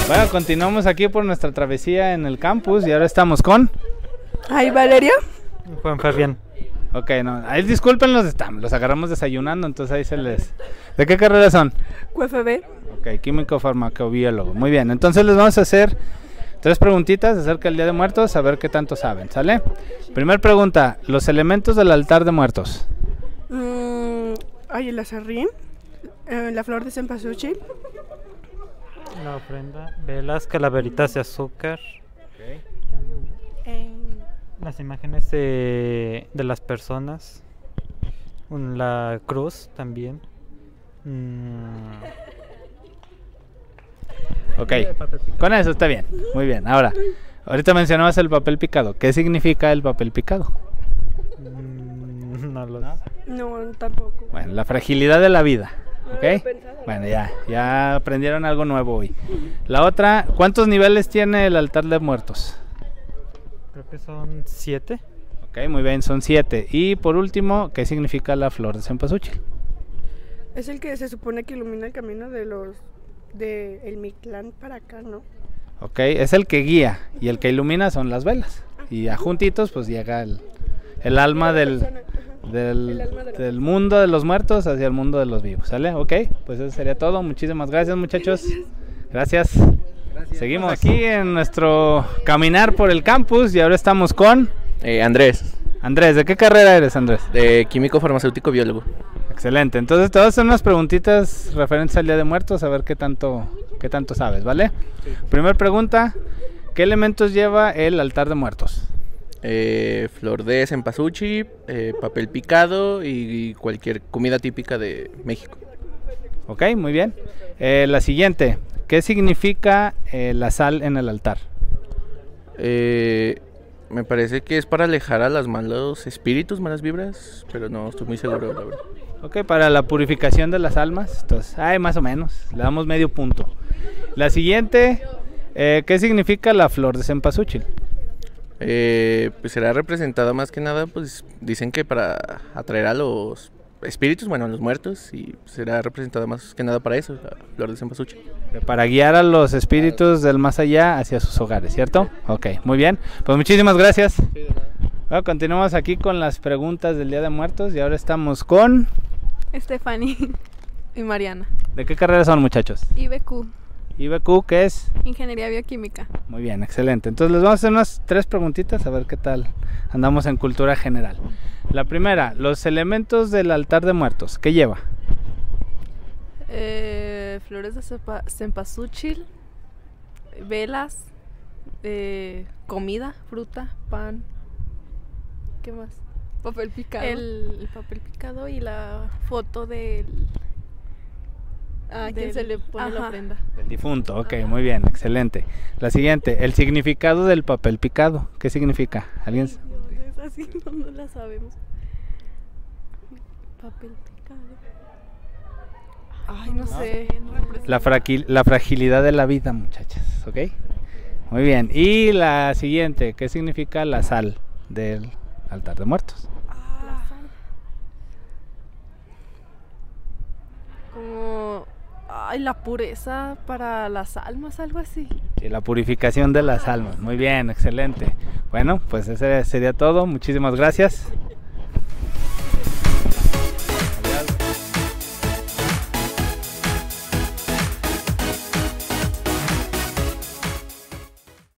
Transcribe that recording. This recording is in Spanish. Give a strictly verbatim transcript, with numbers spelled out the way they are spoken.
Bueno, continuamos aquí por nuestra travesía en el campus y ahora estamos con... Ay, Valeria. Juan Fabián. Ok, no, ahí disculpen, los, los agarramos desayunando, entonces ahí se les... ¿De qué carrera son? Q F B. Ok, químico farmacobiólogo. Muy bien, entonces les vamos a hacer tres preguntitas acerca del Día de Muertos, a ver qué tanto saben, ¿sale? Primer pregunta, los elementos del altar de muertos. Mm, ay, el azarrín, eh, la flor de cempasúchil. La ofrenda, velas, calaveritas de azúcar. Okay. Eh, Las imágenes de, de las personas. Un- La cruz también. Mm, Ok, con eso está bien, muy bien. Ahora, ahorita mencionabas el papel picado. ¿Qué significa el papel picado? mm, no lo ¿No? sé. no, tampoco. Bueno, la fragilidad de la vida, No lo había ¿ok? pensado. Bueno, ya, ya aprendieron algo nuevo hoy. La otra, ¿cuántos niveles tiene el altar de muertos? Creo que son siete. Ok, muy bien, son siete. Y por último, ¿qué significa la flor de cempasúchil? Es el que se supone que ilumina el camino de los de el Mictlán para acá, ¿no? Ok, es el que guía y el que ilumina son las velas. Y a juntitos pues llega el, el alma del, del, El alma de la del mundo de los muertos hacia el mundo de los vivos, ¿sale? Ok, pues eso sería todo. Muchísimas gracias, muchachos. Gracias. Seguimos aquí en nuestro caminar por el campus y ahora estamos con... Eh, Andrés, Andrés, ¿de qué carrera eres, Andrés? de químico farmacéutico biólogo. Excelente, entonces te voy a hacer unas preguntitas referentes al Día de Muertos, a ver qué tanto, qué tanto sabes, ¿vale? Primera pregunta, ¿qué elementos lleva el altar de muertos? Eh, flor de cempasúchil, eh, papel picado y cualquier comida típica de México. Ok, muy bien. Eh, la siguiente, ¿qué significa eh, la sal en el altar? Eh, me parece que es para alejar a los malos espíritus, malas vibras, pero no estoy muy seguro, la verdad. Ok, para la purificación de las almas, entonces, ay, más o menos, le damos medio punto. La siguiente, eh, ¿qué significa la flor de cempasúchil? Eh, pues será representada más que nada, pues dicen que para atraer a los espíritus, bueno, a los muertos, y será representada más que nada para eso, la flor de cempasúchil. Para guiar a los espíritus del más allá hacia sus hogares, ¿cierto? Ok, muy bien. Pues muchísimas gracias. Bueno, continuamos aquí con las preguntas del Día de Muertos y ahora estamos con... Stephanie y Mariana. ¿De qué carrera son, muchachos? I B Q, I B Q, ¿qué es? Ingeniería Bioquímica. Muy bien, excelente. Entonces les vamos a hacer unas tres preguntitas a ver qué tal andamos en cultura general. La primera, los elementos del altar de muertos, ¿qué lleva? Eh, flores de cepa- cempasúchil, velas, eh, comida, fruta, pan. ¿Qué más? Papel picado. El, el papel picado y la foto del... ¿A quién del- se le pone la ajá. ofrenda? El difunto, ok, muy bien, excelente. La siguiente, el significado del papel picado, ¿qué significa? ¿Alguien? s- Es así, no, no la sabemos. Papel picado. Ay, no, ¿No? sé. no representa. La, fragil- la fragilidad de la vida, muchachas, ¿ok? Muy bien, y la siguiente, ¿qué significa la sal del altar de muertos? La sal. Como... Ay, la pureza para las almas, algo así. Sí, la purificación de las almas, muy bien, excelente. Bueno, pues ese sería todo, muchísimas gracias.